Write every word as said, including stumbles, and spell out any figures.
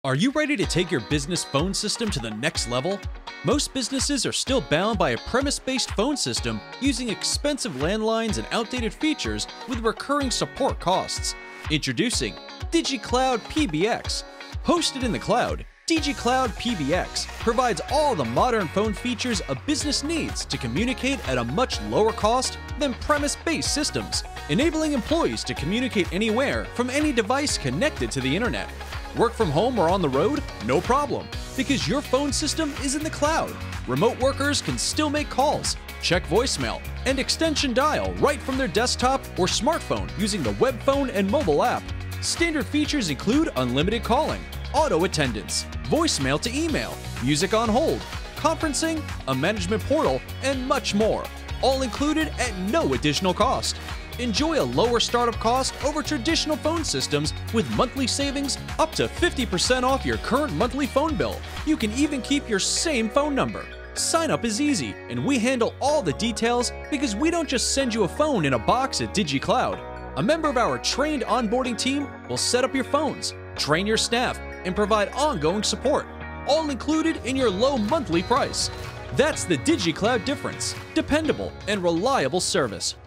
Are you ready to take your business phone system to the next level? Most businesses are still bound by a premise-based phone system using expensive landlines and outdated features with recurring support costs. Introducing Digi Cloud P B X. Hosted in the cloud, Digi Cloud P B X provides all the modern phone features a business needs to communicate at a much lower cost than premise-based systems, enabling employees to communicate anywhere from any device connected to the internet. Work from home or on the road? No problem, because your phone system is in the cloud. Remote workers can still make calls, check voicemail, and extension dial right from their desktop or smartphone using the web phone and mobile app. Standard features include unlimited calling, auto attendance, voicemail to email, music on hold, conferencing, a management portal, and much more, all included at no additional cost. Enjoy a lower startup cost over traditional phone systems with monthly savings up to fifty percent off your current monthly phone bill. You can even keep your same phone number. Sign up is easy, and we handle all the details because we don't just send you a phone in a box at Digi Cloud. A member of our trained onboarding team will set up your phones, train your staff, and provide ongoing support, all included in your low monthly price. That's the Digi Cloud difference: dependable and reliable service.